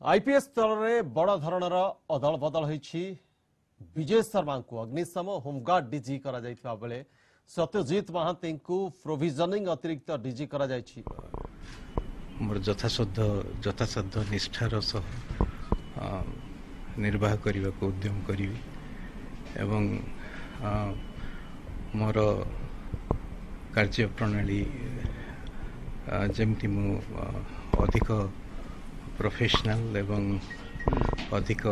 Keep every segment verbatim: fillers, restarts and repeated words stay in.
IPS स्तर में बड़ धरणर अदल बदल होईछि। विजय शर्मा को अग्निशम होमगार्ड डीजी करा जायथिबा बेले सत्यजीत महांती को प्रोविजनिंग अतिरिक्त डीजी करा जायछि। मोर यथासाध्य यथासाध्य निष्ठार सह निर्वाह करने को उद्यम करी एवं मोर कार्य प्रणाली जमती मु अधिक प्रोफेशनल एवं अधिक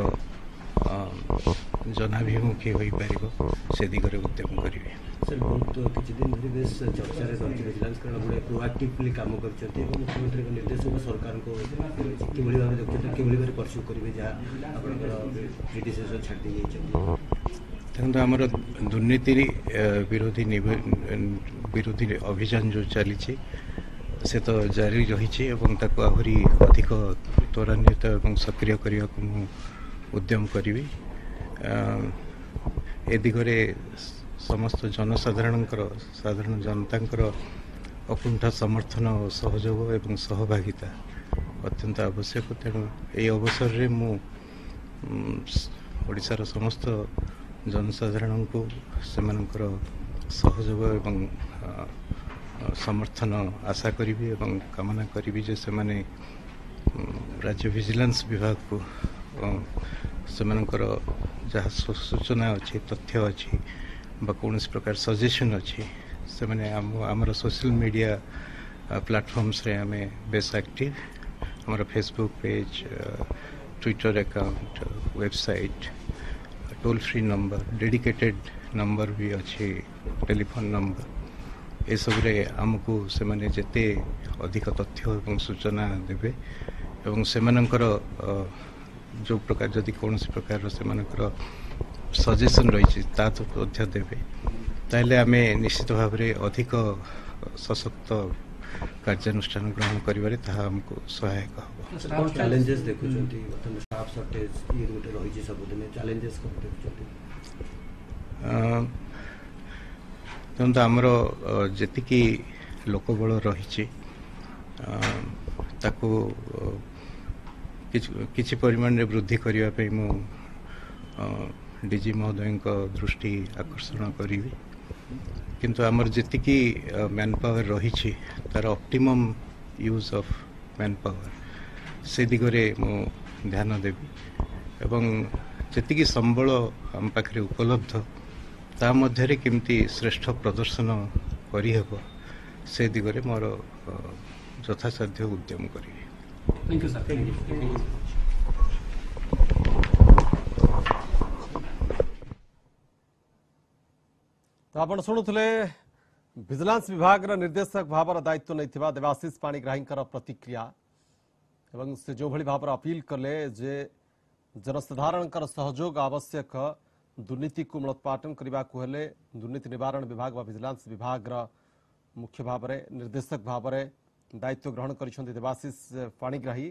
जनाभिमुखी हो पार से दिगरे उद्यम करी। सर बहुत किसी दिन धरी बेस चर्चा रही विजिलेंस कारण गोटे प्रोएक्टिवली काम करते मुख्यमंत्री निर्देश को सरकार को कि भाव देखते कि भाव परस्यू करेंगे जहाँ आप क्रिटिसाइजेशन छाड़ दी देखो आमर दुर्नीति विरोधी विरोधी अभियान जो चली से तो जारी रही आहरी अधिक त्वरान्वित और सक्रिय करने को मु उद्यम करी। ए दिगरे समस्त जनसाधारण साधारण जनता अकुंठ समर्थन और सहयोग एवं सहभागिता अत्यंत आवश्यक। तेणु ये अवसर रे मु ओडिशार समस्त जनसाधारण को सेमानकर सहयोग एवं समर्थन आशा करी एवं कामना करी जे से माने राज्य विजिलेंस विभाग को सेमानकर जहाँ सूचना अच्छी तथ्य अच्छी कौन प्रकार सजेशन अच्छी से माने आमर सोशल मीडिया प्लेटफॉर्म्स रे आमे बेस एक्टिव हमारा Facebook page Twitter account website toll free number dedicated number भी अच्छी टेलीफोन नंबर ये सब रे आमको से माने जेते अधिक तथ्य एवं सूचना देवे एवं सेमानकर जो प्रकार जदि कौन प्रकार से सजेशन रही तो देवे ताहले आमे निश्चित भाव में अधिक सशक्त कार्यानुष्ठान ग्रहण करिबारे ताहा हमको सहायक हो। चैलेंजेस देखुछंती स्टाफ शॉर्टेज ये गोटे रही सब दिन चैलेंजेस को देखुछंती तो आमर जेतिकी लोकबल रही ताको किछि परिमाण रे वृद्धि करिया पे मु डीजी महोदय दृष्टि आकर्षण करी किंतु आमर जेतिकी मैन पावर रही तार optimum use of manpower से दिगरे मु ध्यान देवी एवं जेतिकी संबल आम पाखरे उपलब्ध ता मध्यरे केमती श्रेष्ठ प्रदर्शन करी हेबो से दिगरे मोर यथासाध्य उद्यम करी। Thank you sir. Thank you. तो आपण शुणुले विजिलेंस विभाग निर्देशक भाव दायित्व नहीं देवाशीष पाणिग्राही प्रतिक्रिया एवं से जो भली भाव अपील कले जे जनसाधारण सहयोग आवश्यक दुर्नीति को मूलोत्पाटन करने को हेले दुर्नीति निवारण विभाग व विजिलेंस विभाग मुख्य भाव में निर्देशक भाव में दायित्व ग्रहण कर देवाशीष पाणिग्राही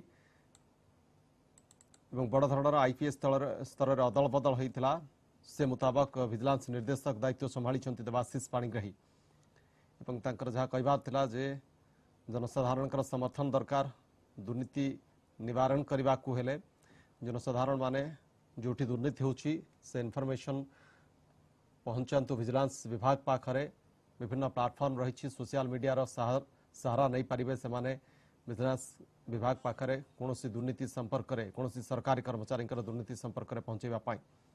एवं बड़ धरणर आईपीएस स्तर में अदल बदल होता से मुताबक विजिलेंस निर्देशक दायित्व संभाली देवाशीष पाणिग्राही एवं तांकर जहाँ कहबार थिला जे जनसाधारण समर्थन दरकार दुर्नीति निवारण करने को हेले जनसाधारण माने जोठी दुर्नीति होची से इनफॉरमेशन पहुंचातु विजिलेंस विभाग पाखरे विभिन्न प्लेटफॉर्म रही सोशल मीडिया सहारा नहीं पारे से माने विजिलेंस विभाग पाखरे कौन दुर्नीति संपर्क में कौन सरकारी कर्मचारी दुर्नीति संपर्क में पहुंचाई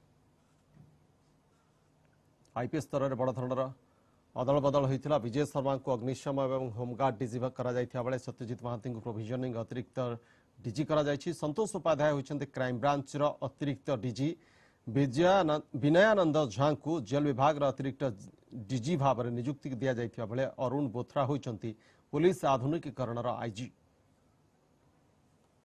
आईपीएस स्तर में बड़ धरणर अदल बदल होता विजय शर्मा को अग्निशम एवं होमगार्ड डीजी बेले सत्यजीत महांती को प्रोविजनिंग अतिरिक्त डीजी करा जायछि। संतोष उपाध्याय होइछन्ते क्राइम ब्रांच रो अतिरिक्त डीजी विनयानंद झा को जेल विभाग रो अतिरिक्त डीजी भाव में नियुक्ति दिया जायथिबा बेले अरुण बोथरा होइछन्ते पुलिस आधुनिकीकरण आईजी।